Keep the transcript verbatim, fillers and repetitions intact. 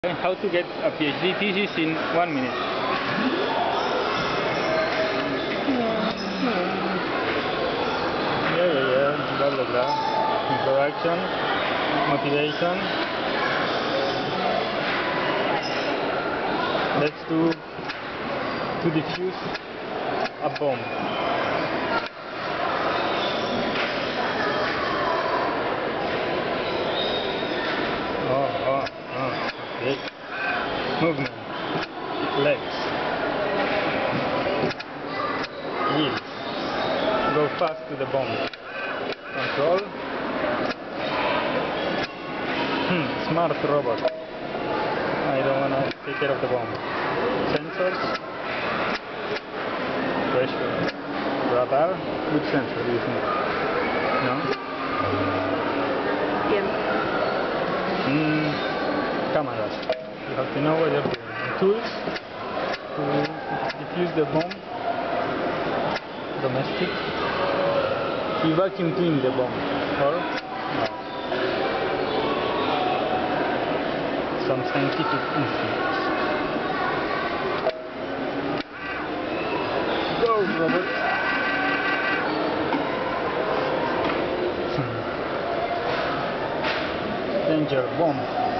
How to get a PhD thesis in one minute. Yeah, yeah, yeah, blah, blah, blah. Introduction, motivation. Let's do to defuse a bomb. Oh, oh, oh. Okay. Movement, legs, heels, go fast to the bomb, control, hmm, smart robot, I don't wanna take care of the bomb, sensors, pressure, radar, which sensor do you think? No? Hmm, cameras. You have to know what you're doing. And tools to defuse the bomb. Domestic. You vacuum clean the bomb. Or no. Some scientific instruments. Go, robot. Danger bomb.